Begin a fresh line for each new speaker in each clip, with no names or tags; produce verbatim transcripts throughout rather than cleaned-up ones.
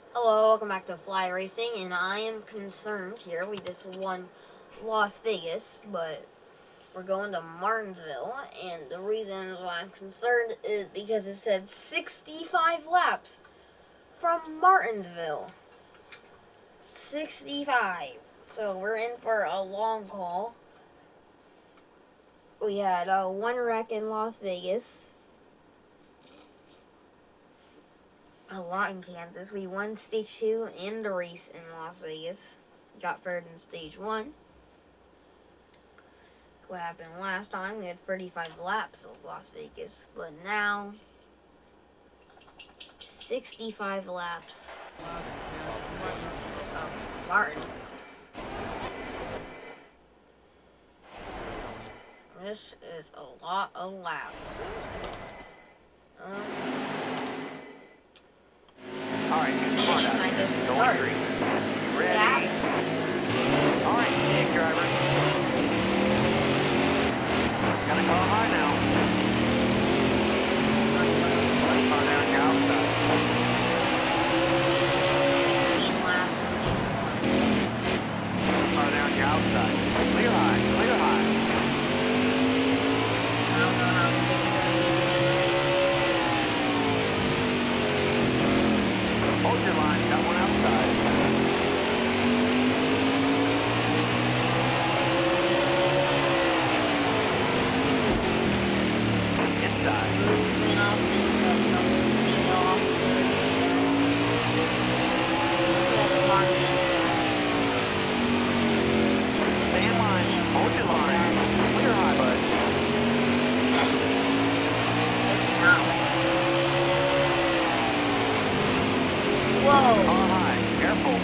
Hello, welcome back to Fly Racing, and I am concerned here. We just won Las Vegas, but we're going to Martinsville, and the reason why I'm concerned is because it said sixty-five laps from Martinsville. sixty-five. So we're in for a long haul. We had uh, one wreck in Las Vegas. A lot in Kansas. We won stage two and the race in Las Vegas. Got third in stage one. What happened last time? We had thirty-five laps of Las Vegas, but now sixty-five laps of Martin. This is a lot of laps. Um,
Alright, come on
I
out.
guess we
Don't
start.
worry.
What
Ready?
happened?
Alright, take driver. Gotta go high now. Car down your outside.
fifteen laps.
Car down your outside. Clear high, clear high.
I don't know how to
Hold your line, got one outside. Inside.
movement off and uh, moving off. Just got the line inside.
Stay in line, hold your line. Clear high, bud.
It's not like Whoa!
Car high, careful.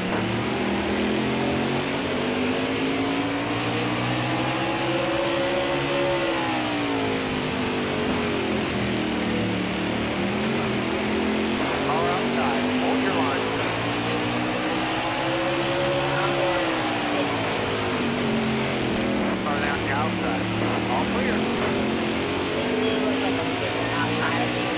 Car outside, hold your line. Car down your outside. All clear.
They look like a bigger outside of the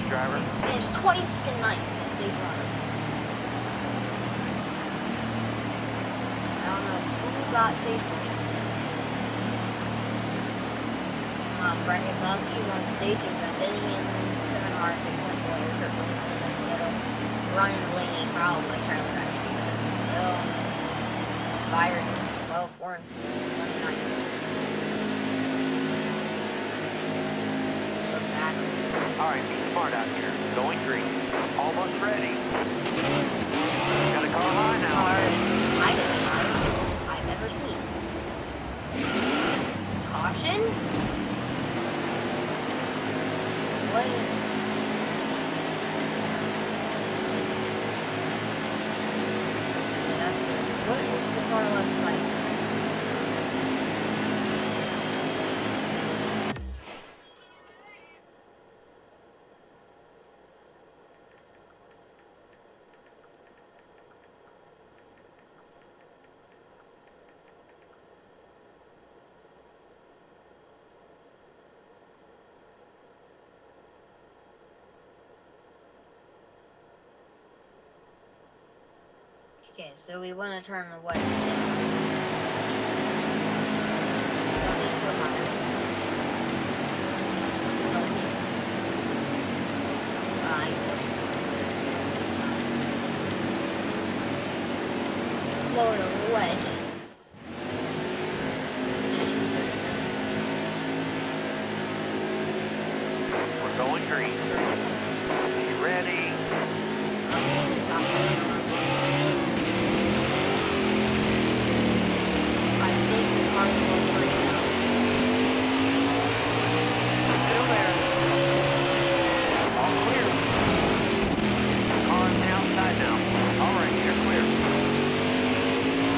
driver.
Finished twenty-ninth in stage one. I don't know who got stage points. Um, Brett Keselowski won stage and Benny Hamlin, Kevin Hart, Dixon Boyer, Kurt Busch, Ryan Blaney, Kyle Busch, Charlie Reddick, Chris Hill, Byron, twelve, Warren, twenty-nine. So bad.
Alright, be smart out here. Going green. Almost ready. Got a car high now.
Car is the tightest car I've ever seen. Caution. Wait. That's good. What makes the car less light? Okay, so we want to turn the wedge down. Don't need to put tires. Don't need. Uh, I guess. Lower the wedge.
We're going green. Be ready.
It's off. I think the car will go green now.
Still there. All clear. Car on the outside now. Alright, you're clear.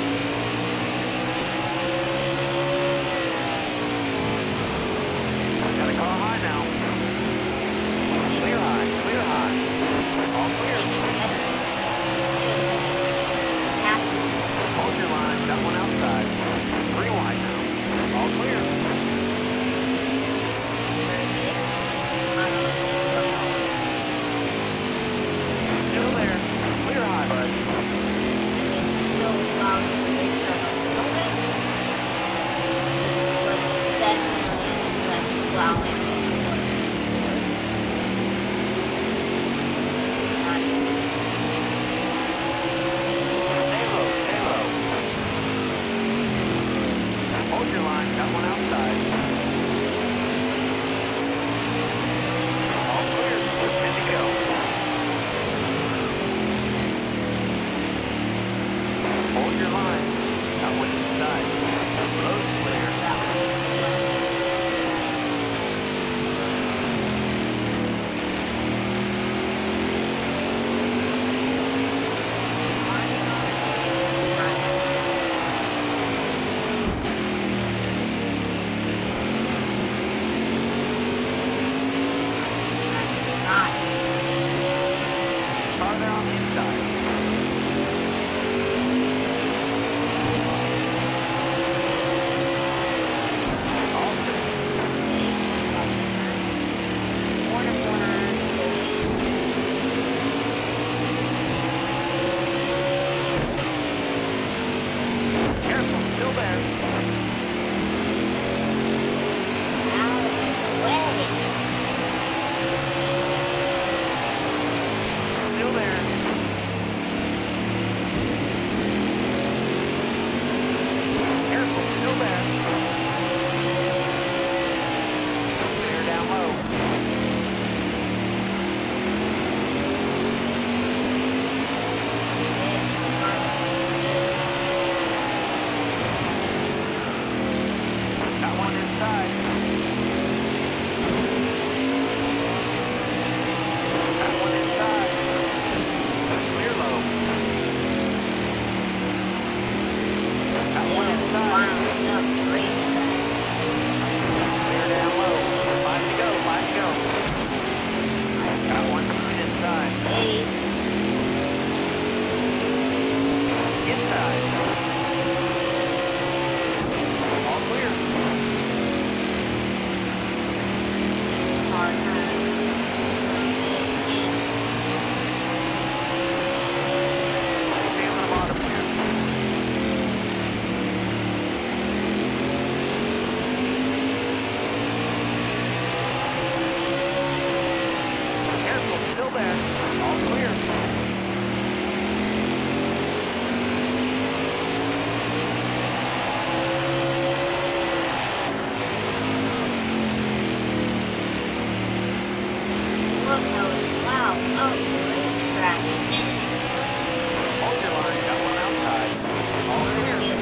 Oh, wow. Oh, racetrack.
Hold your line, got one outside. All
We're gonna
clear.
get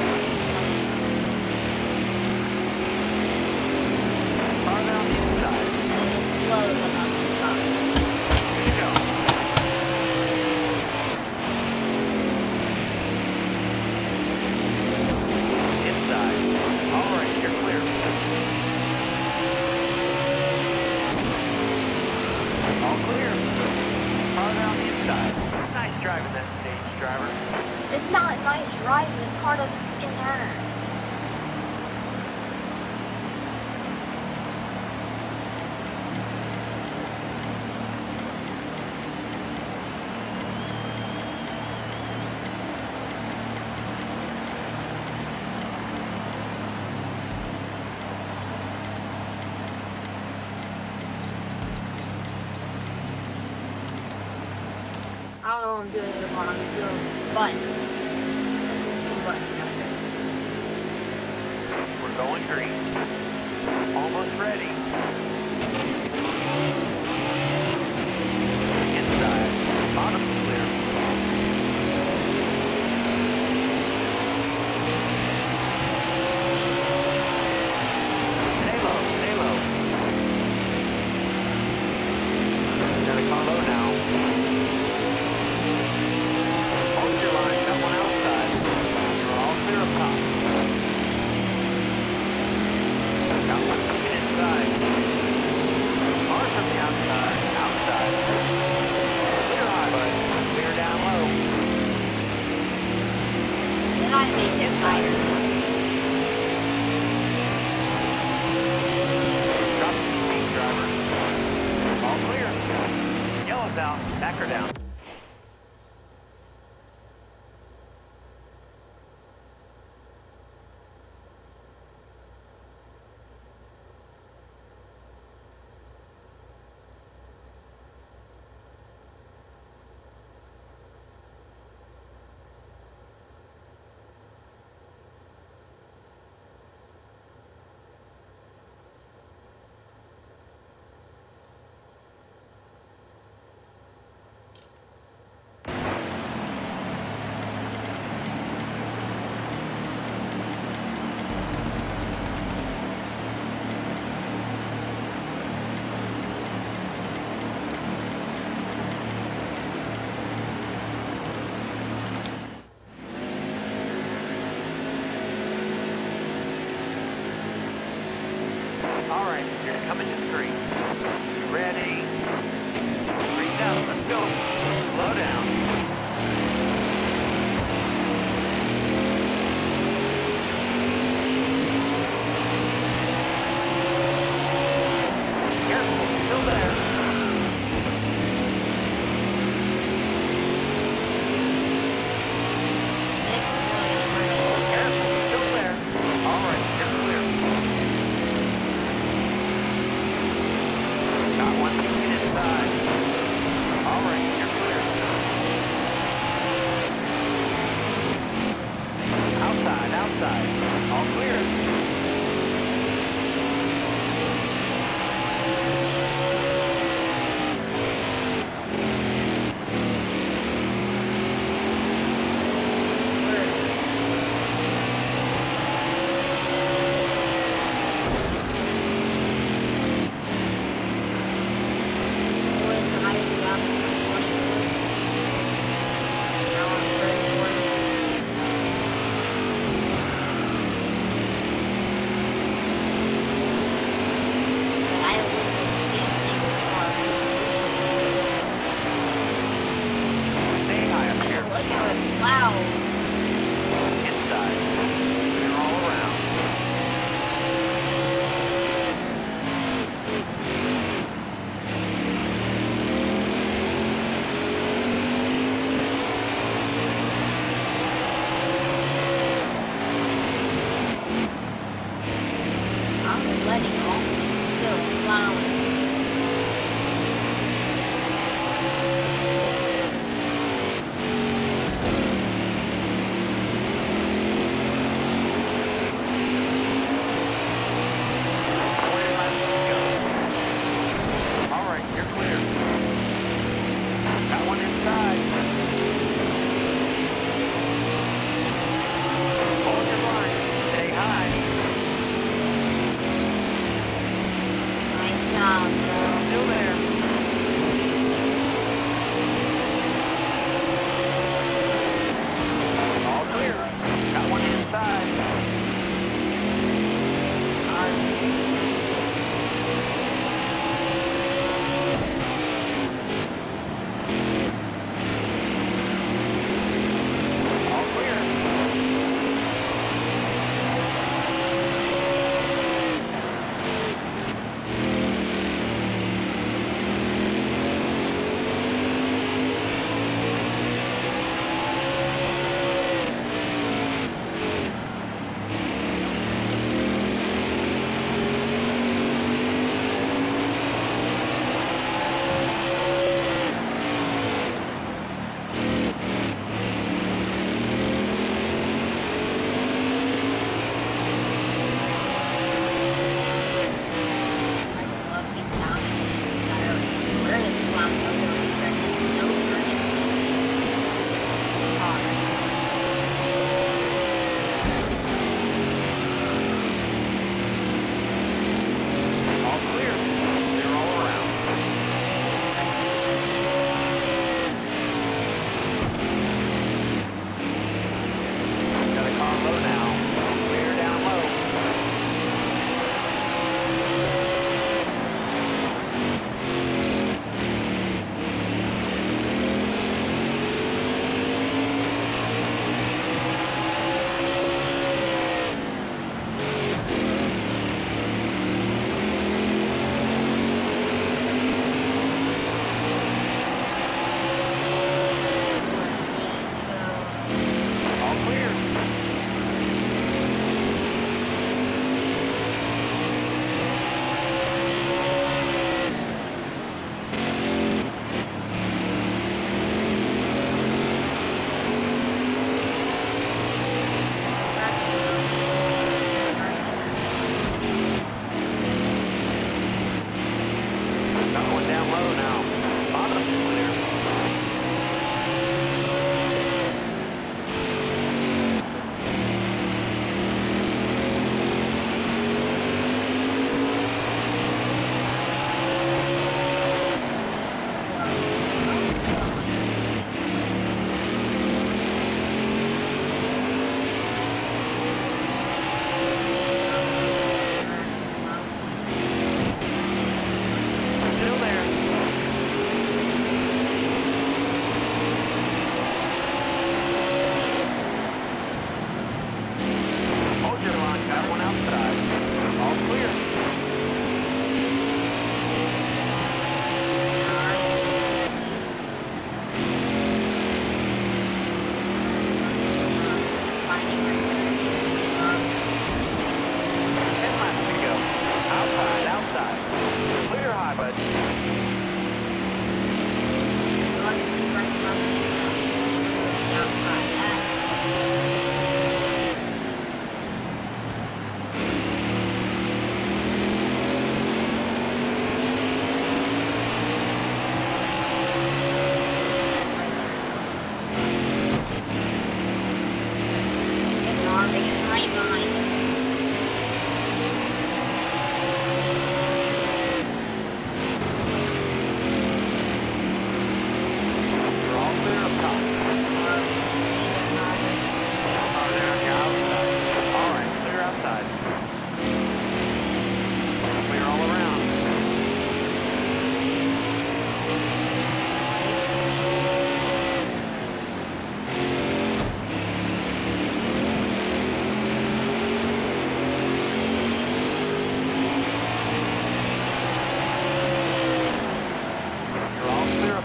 Car down the inside.
really slow enough to stop.
Here you go. Inside. All right, you're clear. All clear. Car down the inside. Nice driving that stage, driver.
It's not nice driving. The car doesn't fucking turn. I don't know what I'm doing to the car. I'm just doing buttons. Just buttons out there.
We're going green. Almost ready. Inside. Bottom clear. Stay low, stay low. Gotta come low now. Hold your line, got one outside. You're all clear up top. Got one coming inside. Cars from the outside, outside. Clear high, bud. Clear down low.
Then I make it higher.
Drop the speed, driver. All clear. Yellow's out. Back her down.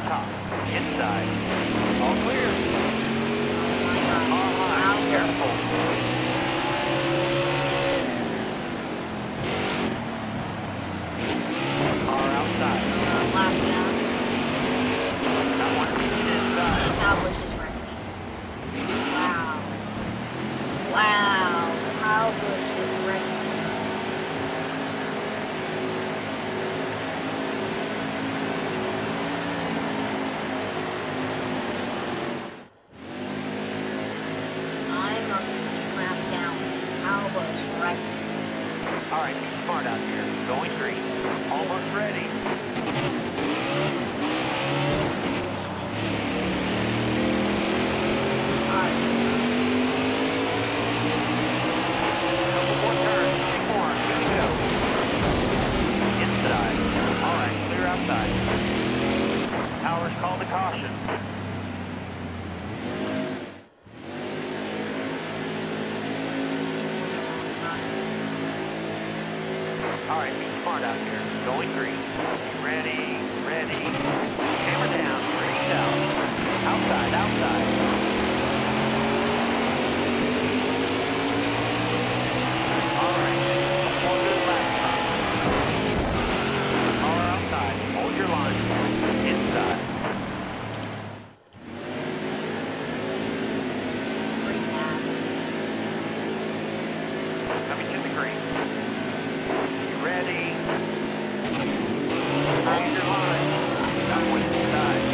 top. Inside. All clear.
Oh my god.
Car high.
Wow.
Careful. Car outside.
Uh, lap down.
Got one engine
The
inside.
Cowboys just wrecked me. Wow. Wow. The Cowboys just wrecked me. I'm a lap down. Cowboys wrecked me.
All right, be smart out here. Going green. Almost ready. Couple more turns. Three more. Good to go. Inside. All right, clear outside. Towers called a caution. All right, be smart out here. Going green. Ready, ready. Hammer down. Ready, south. Outside, outside. All right. One good lap time. Car outside. Hold your line. Inside.
Free pass.
Coming to the green. You ready? Hold your line. Got one inside.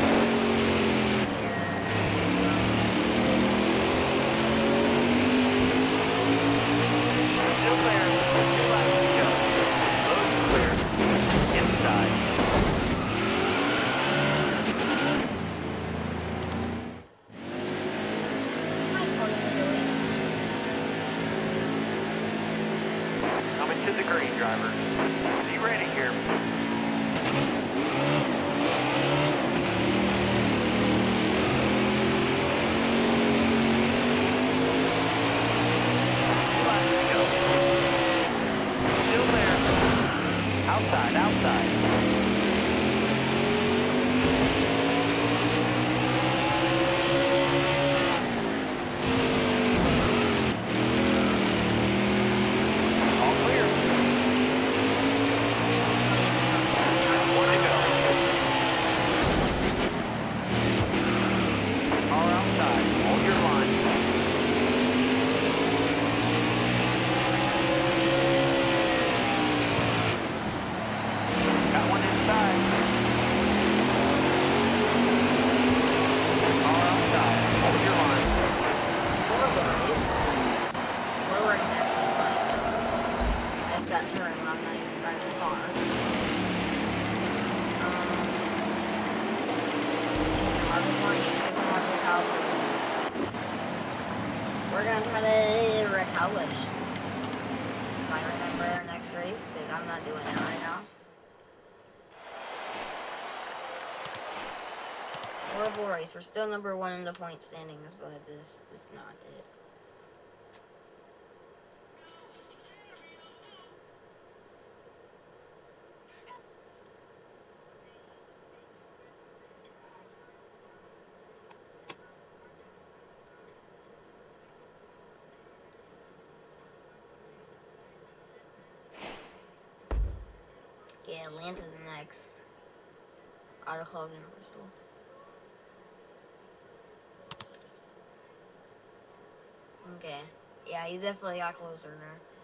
Still clear. Two laps to go. Load clear. Inside.
My phone is doing.
Coming to the green, driver. Be ready here. Two laps to go. Still there. Outside, outside. All clear. One to go. Car outside. Hold your line. Got one inside. Car outside. Hold your line.
Four boys. We're working at the line. I just got turned when I'm not even driving the car. Um, Harvey Morning, pick them up with Cowboys. We're gonna try to wreck Cowboys. Might remember our next race, because I'm not doing it right now. Horrible race. We're still number one in the point standings, but this is not it. Okay, Atlanta's next. Out of Cloud and Bristol. Okay. Yeah, he definitely got closer there.